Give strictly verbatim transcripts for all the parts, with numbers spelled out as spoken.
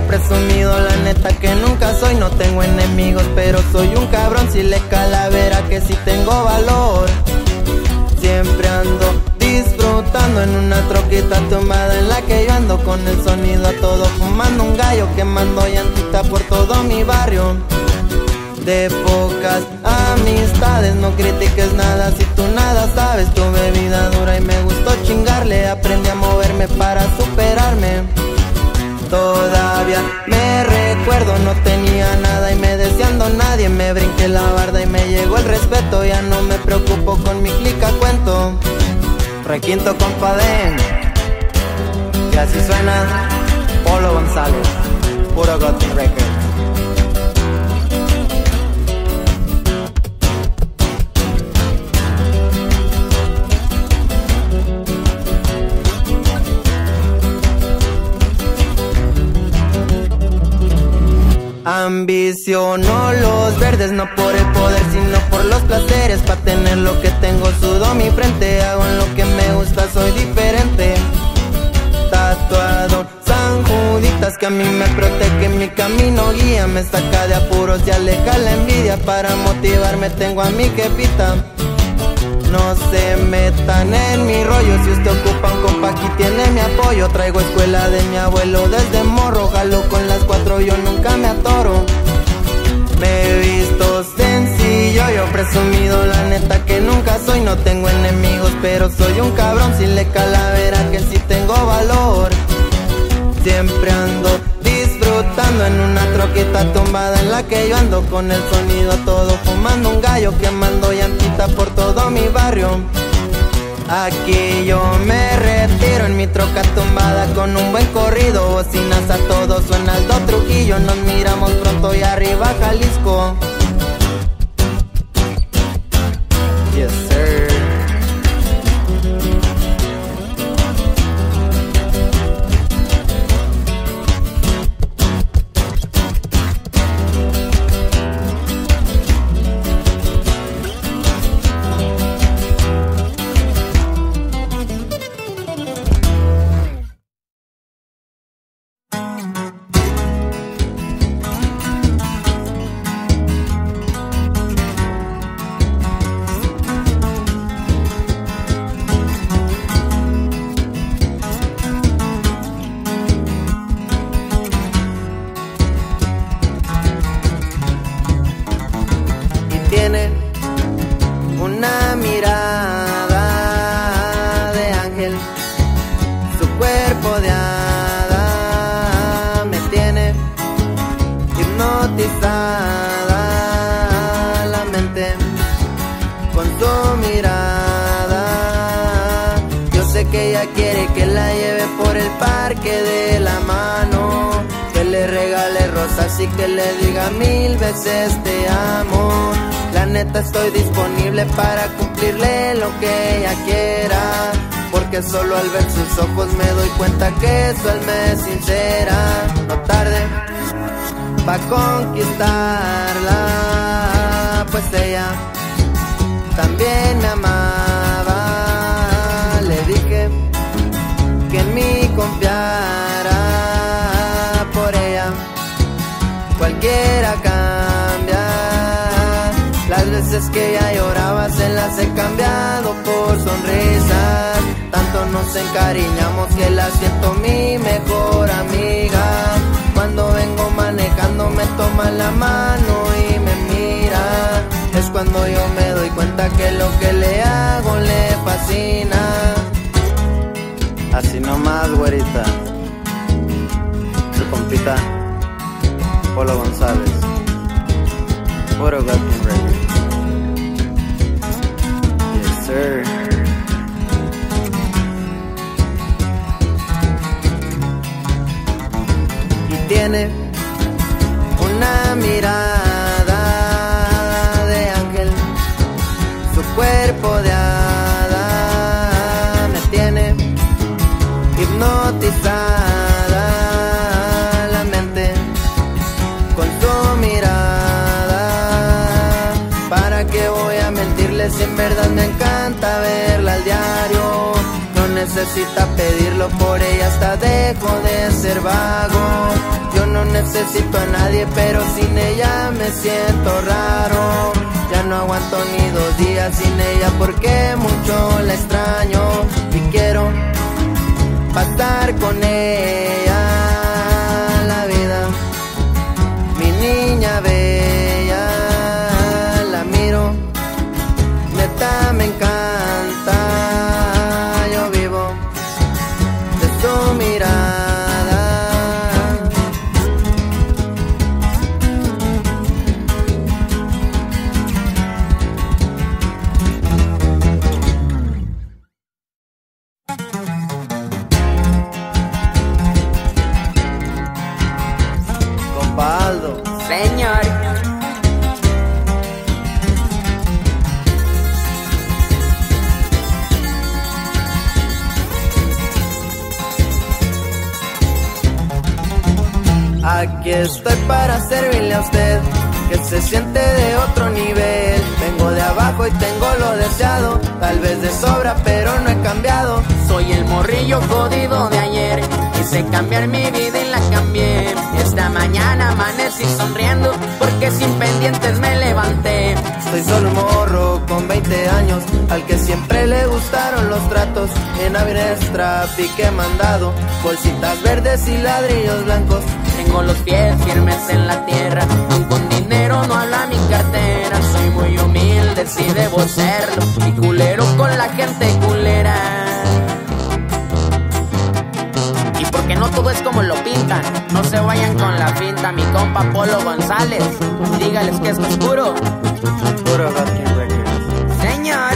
presumido, la neta que nunca soy. No tengo enemigos, pero soy un cabrón. Si le calavera que si tengo valor. Siempre ando disfrutando en una troquita tumbada en la que yo ando, con el sonido a todo, fumando un gallo, quemando llantita por todo mi barrio. De pocas amistades, no critiques nada si tú nada sabes. Tuve vida dura y me gustó chingarle, aprendí a moverme para superarme. Todavía me recuerdo, no tenía nada y me decían don nadie. Me brinqué la barda y me llegó el respeto, ya no me preocupo con mi clica cuento. Requinto compadén, y así suena Polo González, puro Gotti Record. Ambiciono los verdes, no por el poder, sino por los placeres. Pa' tener lo que tengo sudo mi frente, hago en lo que me gusta, soy diferente. Tatuado San Juditas, que a mí me protege, mi camino guía. Me saca de apuros y aleja la envidia, para motivarme tengo a mi jefita. No se metan en mi rollo, si usted ocupa un compa aquí tiene mi apoyo. Traigo escuela de mi abuelo desde morro, jalo con las cuatro, yo nunca me atoro. Me he visto sencillo, yo presumido, la neta que nunca soy. No tengo enemigos, pero soy un cabrón. Si le calavera que si tengo valor. Siempre ando disfrutando en una troquita tumbada en la que yo ando, con el sonido a todo, fumando un gallo, quemando llantita por todo mi barrio. Aquí yo me retiro en mi troca tumbada con un buen corrido, bocinas a todo, suena Aldo Trujillo. Nos miramos pronto y arriba Jalisco. Yes sir. Tiene una mirada de ángel, su cuerpo de hada me tiene hipnotizada la mente con su mirada. Yo sé que ella quiere que la lleve por el parque de la mano, que le regale rosas y que le diga mil veces te amo. La neta estoy disponible para cumplirle lo que ella quiera, porque solo al ver sus ojos me doy cuenta que su alma es sincera. No tarde pa' conquistarla, pues ella también me amaba. Le dije que en mí confiara, por ella cualquiera cambia. Las veces que ella lloraba se las he cambiado por sonrisas. Tanto nos encariñamos que la siento mi mejor amiga. Cuando vengo manejando me toma la mano y me mira. Es cuando yo me doy cuenta que lo que le hago le fascina. Así nomás, güerita. Su compita Polo González, puro Gotti Record. Yes sir. Y tiene una mirada de ángel, su cuerpo de hada me tiene hipnotizada la mente con su mirada. ¿Para qué voy a mentirles si en verdad me encanta verla al diario? No necesita pedirlo, por ella hasta dejo de ser vago. Yo no necesito a nadie, pero sin ella me siento raro. Ya no aguanto ni dos días sin ella porque mucho la extraño y quiero pasar con ella la vida. Mi niña bella, la miro, neta me encanta. Yo vivo de su mirada. Compadre, Señor, aquí estoy para servirle a usted, que se siente de otro nivel. Vengo de abajo y tengo lo deseado, tal vez de sobra pero no he cambiado. soy el morrillo jodido de ayer. Quise cambiar mi vida y la cambié. Esta mañana amanecí sonriendo porque sin pendientes me levanté. Soy solo un morro con veinte años, al que siempre le gustaron los tratos. En Avinestra pique mandado, bolsitas verdes y ladrillos blancos. Tengo los pies firmes en la tierra, aun con dinero no habla mi cartera. Soy muy humilde, sí debo serlo, y culero con la gente culera. Y porque no todo es como lo pintan, no se vayan con la finta. Mi compa Polo González, dígales que es oscuro. Puro Gatkin Records. Señor,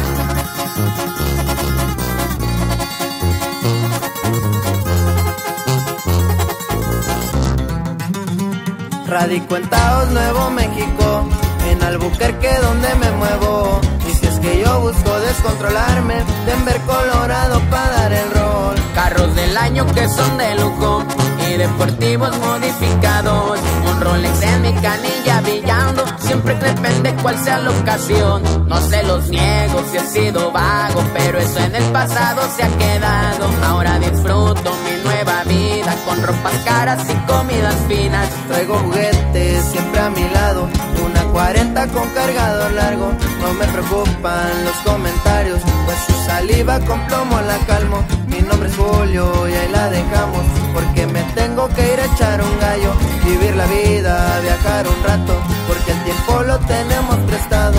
Radico en Taos, Nuevo México, en Albuquerque donde me muevo. Y si es que yo busco descontrolarme, Denver, Colorado pa' dar el rol. carros del año que son de lujo y deportivos modificados. Un Rolex en mi canilla brillando, siempre depende cuál sea la ocasión. No se los niego si he sido vago, pero eso en el pasado se ha quedado. Ahora disfruto mi nueva vida con ropas caras y comidas finas. Traigo juguetes siempre a mi lado, una cuarenta con cargador largo. No me preocupan los comentarios, pues su saliva con plomo la calmo. Mi nombre es Julio y ahí la dejamos, porque me tengo que ir a echar un gallo. Vivir la vida, viajar un rato, porque el tiempo lo tenemos prestado.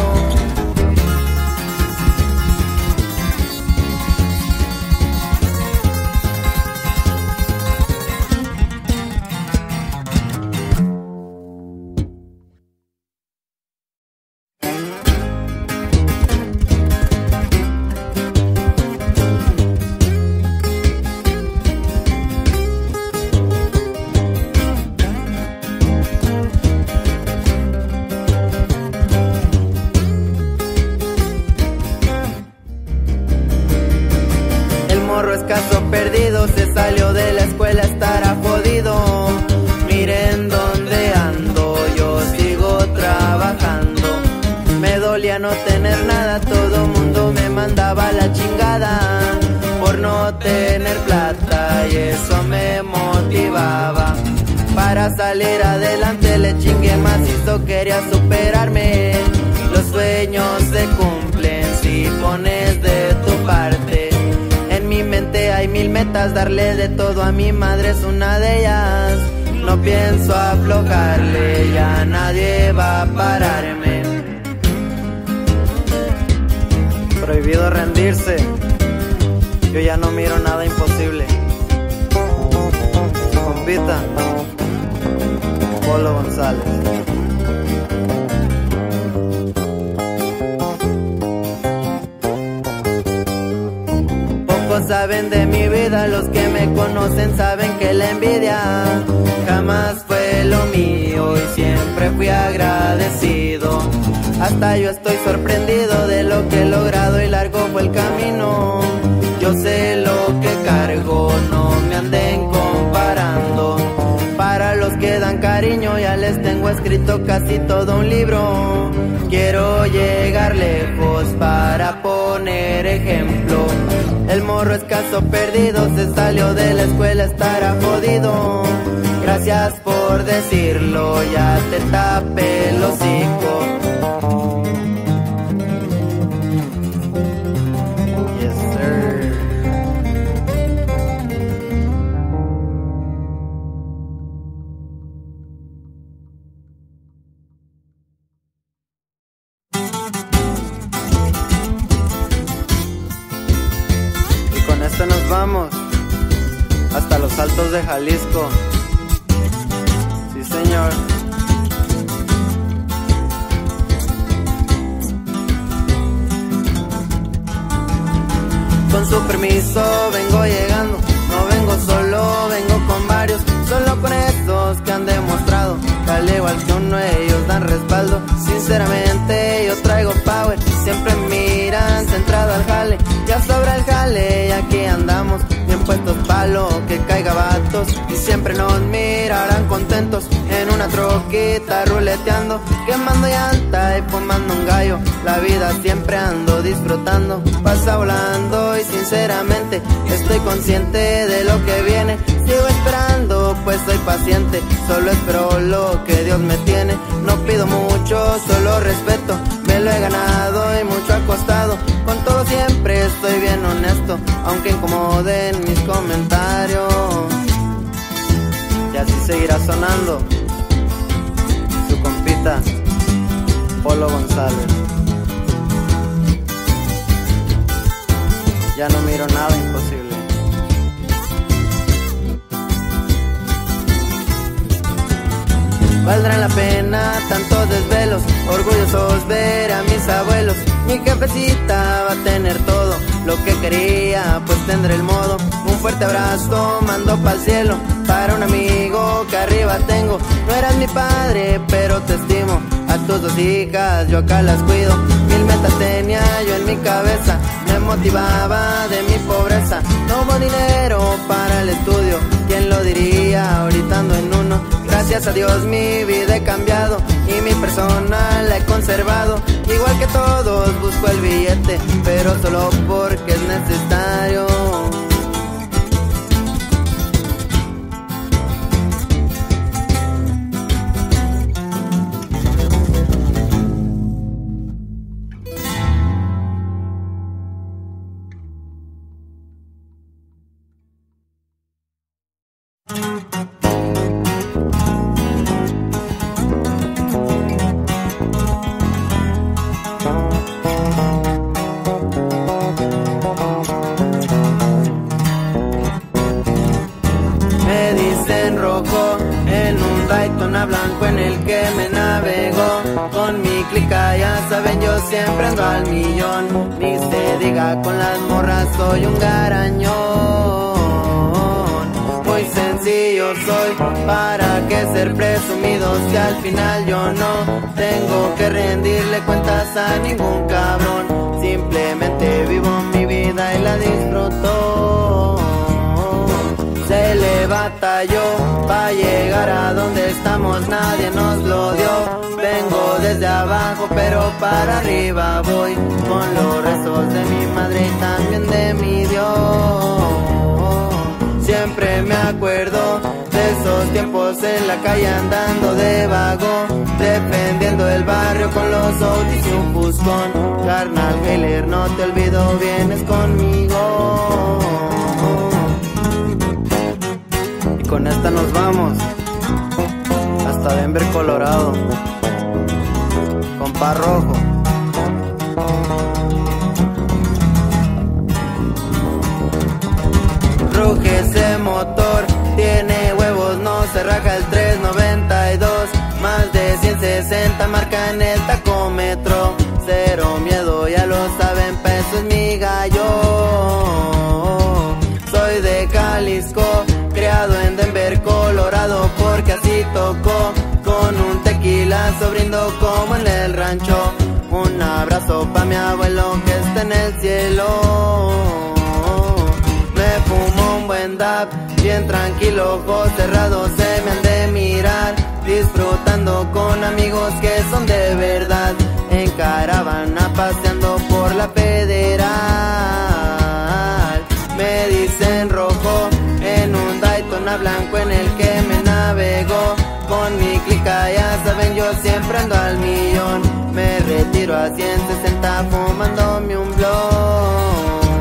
Escaso perdido, se salió de la escuela, estará jodido. Miren dónde ando, yo sigo trabajando. Me dolía no tener nada, todo mundo me mandaba a la chingada por no tener plata, y eso me motivaba. Para salir adelante le chingué macizo, quería superarme. Los sueños se cumplen si pones de tu parte. En mi mente hay mil metas, darle de todo a mi madre es una de ellas. No pienso aflojarle, ya nadie va a pararme. Prohibido rendirse, yo ya no miro nada imposible. Compita, Polo González. Saben de mi vida, los que me conocen saben que la envidia jamás fue lo mío y siempre fui agradecido. Hasta yo estoy sorprendido de lo que he logrado y largo fue el camino. Yo sé lo que cargo, no me anden comparando. Para los que dan cariño ya les tengo escrito casi todo un libro. Quiero llegar llegar lejos para poner ejemplo. El morro escaso perdido se salió de la escuela, estará jodido. Gracias por decirlo, ya te tapé el hocico. Yes, sir. Y con esto nos vamos hasta los Altos de Jalisco. Sí, señor. Con su permiso vengo llegando, no vengo solo, vengo con varios, solo con estos que han demostrado que al igual que uno ellos dan respaldo. Sinceramente yo traigo power, siempre miran centrado al jale, ya sobra el jale y aquí andamos bien puestos pa' lo que caiga vatos, y siempre nos mirarán contentos en una troquita ruleteando, quemando llanta y fumando un gallo. La vida siempre ando disfrutando, pasa volando y sinceramente estoy consciente de lo que viene. Sigo esperando pues soy paciente, solo espero lo que Dios me tiene. No pido mucho, solo respeto, me lo he ganado y mucho ha costado. Con todo siempre estoy bien honesto, aunque incomoden mis comentarios. Y así seguirá sonando su compita Polo González. Ya no miro nada imposible. Valdrán la pena tantos desvelos, orgullosos ver a mis abuelos. Mi jefecita va a tener todo lo que quería, pues tendré el modo. Un fuerte abrazo mando pa'l cielo para un amigo que arriba tengo. No eras mi padre, pero te estimo. A tus dos hijas yo acá las cuido. Mil metas tenía yo en mi cabeza, me motivaba de mi pobreza. No hubo dinero para el estudio, ¿quién lo diría? Ahorita ando en uno. Gracias a Dios mi vida he cambiado y mi persona la he conservado. Igual que todos busco el billete, pero solo porque es necesario. Blanco en el que me navego, con mi clica ya saben yo siempre ando al millón. Ni se diga con las morras soy un garañón. Muy sencillo soy, para que ser presumido si al final yo no tengo que rendirle cuentas a ningún cabrón. Simplemente vivo mi vida y la disfruto. Se le batalló pa' llegar a donde estamos, nadie nos lo dio. Vengo desde abajo pero para arriba voy, con los rezos de mi madre y también de mi Dios. Siempre me acuerdo de esos tiempos en la calle andando de vago, defendiendo el barrio con los Audis y un Fuscón. Carnal Heller, no te olvido, vienes conmigo. Con esta nos vamos hasta Denver, Colorado. Compa Rojo. Ruge ese motor, tiene huevos, no se raja el tres noventa y dos. Más de ciento sesenta marca en el tacómetro. Cero miedo, ya lo saben, peso es mi gallo. Soy de Jalisco, criado en Denver, Colorado, porque así tocó. Con un tequilazo brindo como en el rancho. Un abrazo pa' mi abuelo que está en el cielo. Me fumo un buen dab, bien tranquilo, ojos cerrados se me han de mirar. Disfrutando con amigos que son de verdad. En caravana paseando por la Federal. Me dicen rojo en un Daytona blanco en el que me navego. Con mi clica ya saben, yo siempre ando al millón. Me retiro a ciento sesenta fumándome un blon.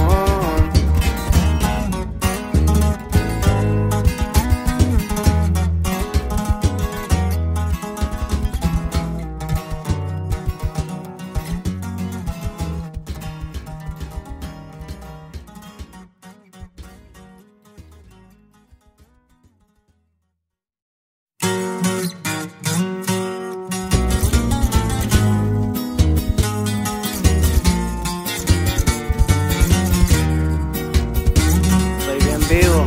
Vivo.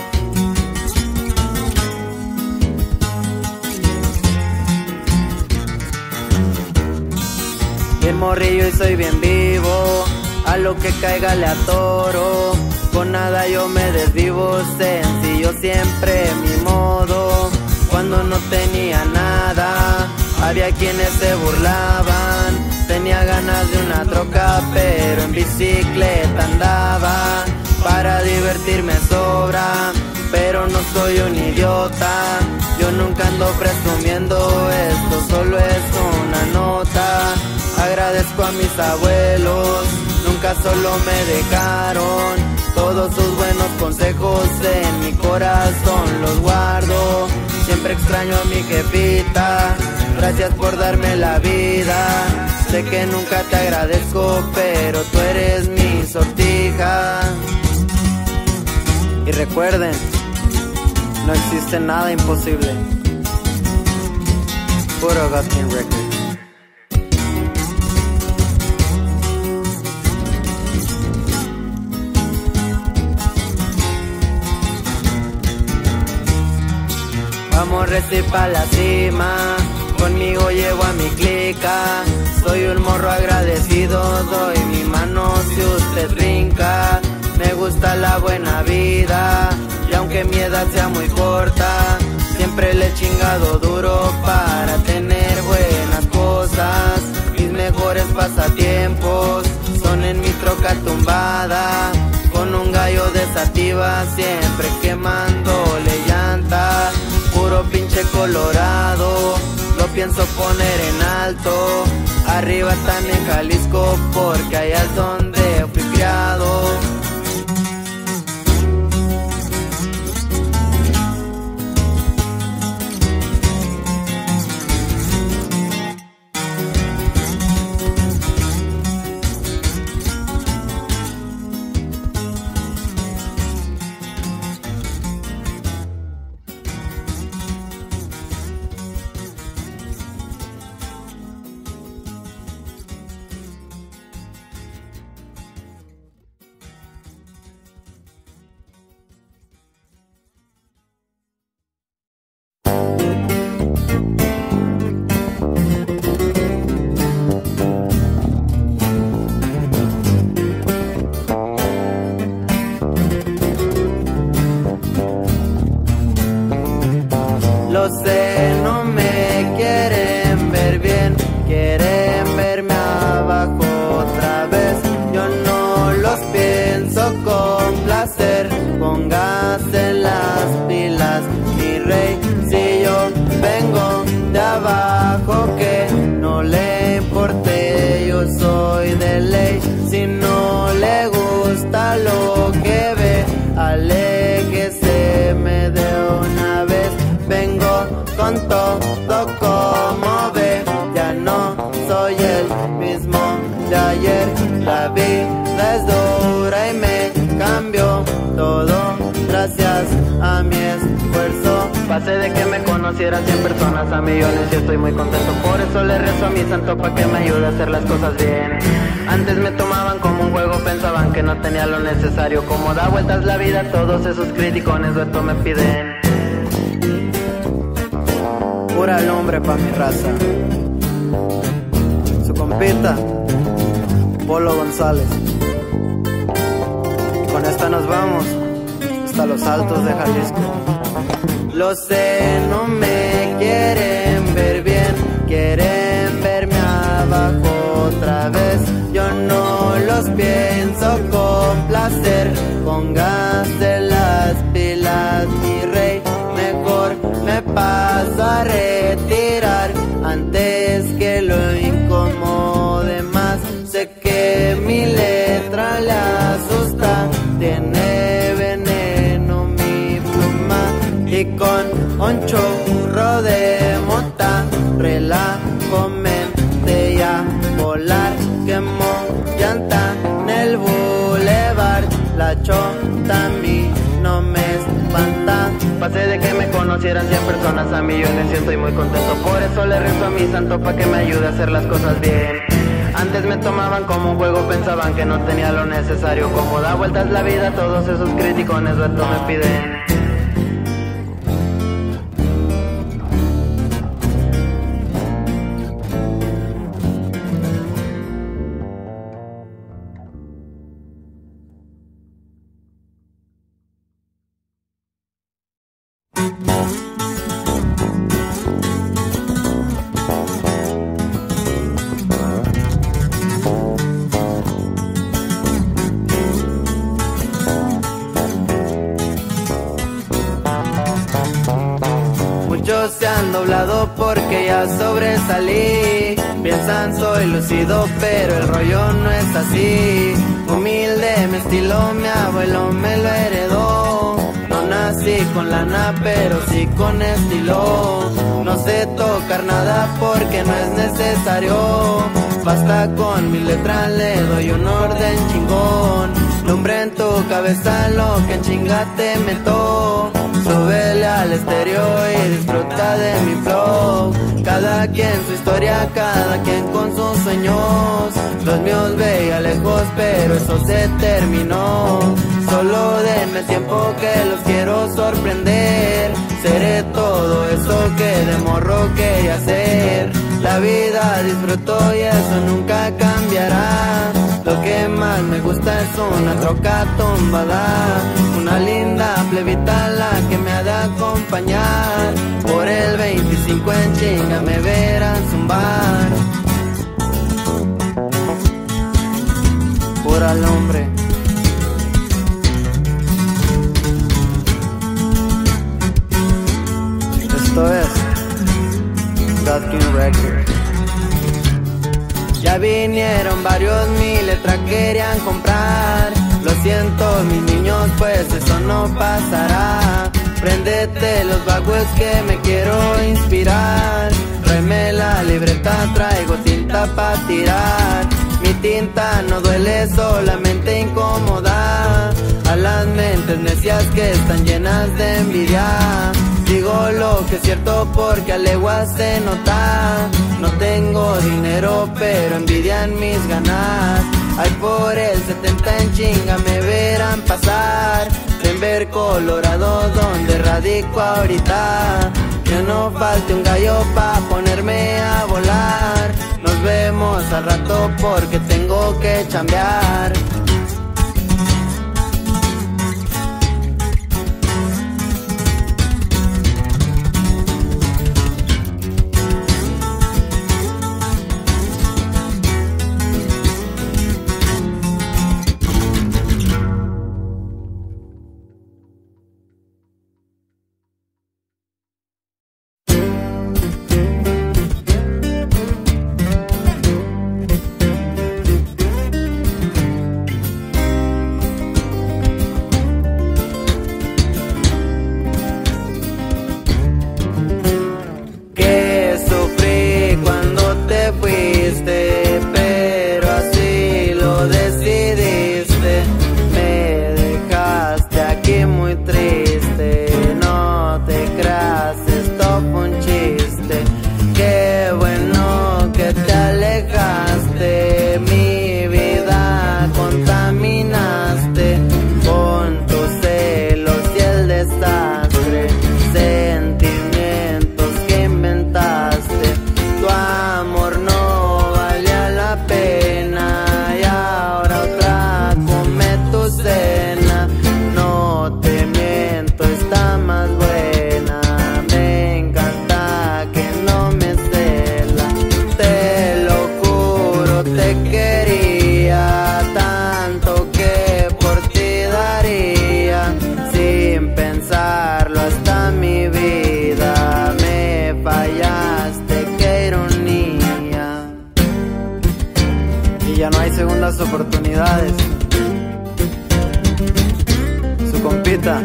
Bien morrillo y soy bien vivo, a lo que caiga le atoro. Con nada yo me desvivo, sencillo siempre mi modo. Cuando no tenía nada, había quienes se burlaban. Tenía ganas de una troca, pero en bicicleta andaba. Para divertirme sobra, pero no soy un idiota. Yo nunca ando presumiendo, esto solo es una nota. Agradezco a mis abuelos, nunca solo me dejaron. Todos sus buenos consejos en mi corazón los guardo. Siempre extraño a mi jefita, gracias por darme la vida. Sé que nunca te agradezco, pero tú eres mi sortija. Y recuerden, no existe nada imposible. Puro Gustin Records. Vamos reci pa' la cima, conmigo llevo a mi clica. Soy un morro agradecido, doy mi mano si usted brinca. Me gusta la buena vida, y aunque mi edad sea muy corta, siempre le he chingado duro para tener buenas cosas. Mis mejores pasatiempos son en mi troca tumbada, con un gallo de sativa, siempre quemándole llanta. Puro pinche colorado, lo pienso poner en alto. Arriba están en Jalisco, porque allá es donde fui criado. Lo sé, no me quieren ver bien, quieren verme abajo otra vez. Yo no los pienso complacer, póngase las pilas, mi rey. Si yo vengo de abajo, que no le importe, yo soy de ley. Si no le gusta lo que ve, aléjese me de una vez. Vengo con todo como ve, ya no soy el mismo de ayer. La vida es dura y me cambió todo gracias a mi esfuerzo. Pasé de que me conocieran cien personas a millones y estoy muy contento. Por eso le rezo a mi santo pa' que me ayude a hacer las cosas bien. Antes me tomaban como un juego, pensaban que no tenía lo necesario. Como da vueltas la vida, todos esos criticones dueto me piden. Pura lumbre pa' mi raza. Su compita Polo González. Con esta nos vamos hasta los altos de Jalisco. Lo sé, no me quieren ver bien, quieren verme abajo otra vez. sé que mi letra le asusta, tiene veneno mi pluma, y con un churro de mota relajo mente y a volar. Quemo llanta en el boulevard, la chota a mí no me espanta. Pasé de que me conocieran cien personas a millones y estoy muy contento. Por eso le rezo a mi santo pa' que me ayude a hacer las cosas bien. Antes me tomaban como un juego, pensaban que no tenía lo necesario. Como da vueltas la vida, todos esos criticones reto me piden. Muchos se han doblado porque ya sobresalí. Piensan soy lucido, pero el rollo no es así. Humilde mi estilo, mi abuelo me lo heredó. No nací con lana, pero sí con estilo. No sé tocar nada porque no es necesario. Basta con mi letra, le doy un orden chingón. Lumbre en tu cabeza lo que en chinga te meto. Súbele al estéreo y disfruta de mi flow. Cada quien su historia, cada quien con sus sueños. Los míos veía lejos, pero eso se terminó. Solo denme tiempo que los quiero sorprender. Seré todo eso que de morro quería ser. La vida disfruto y eso nunca cambiará. Lo que más me gusta es una troca tumbada, una linda plebita la que me ha de acompañar. Por el veinticinco en chinga me verán zumbar. Pura al hombre. Esto es God King Records. Ya vinieron varios, mi letra querían comprar. Lo siento mis niños, pues eso no pasará. Préndete los bagües que me quiero inspirar. Tráeme la libreta, traigo tinta pa' tirar. Mi tinta no duele, solamente incomoda a las mentes necias que están llenas de envidia. Digo lo que es cierto porque a leguas se nota. No tengo dinero pero envidian mis ganas. Ay, por el setenta en chinga me verán pasar. Denver, Colorado, donde radico ahorita. Que no falte un gallo pa' ponerme a volar. Nos vemos al rato porque tengo que chambear. y ya no hay segundas oportunidades. Su compita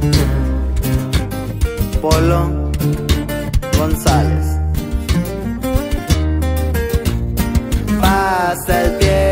Polo González. Pasa el tiempo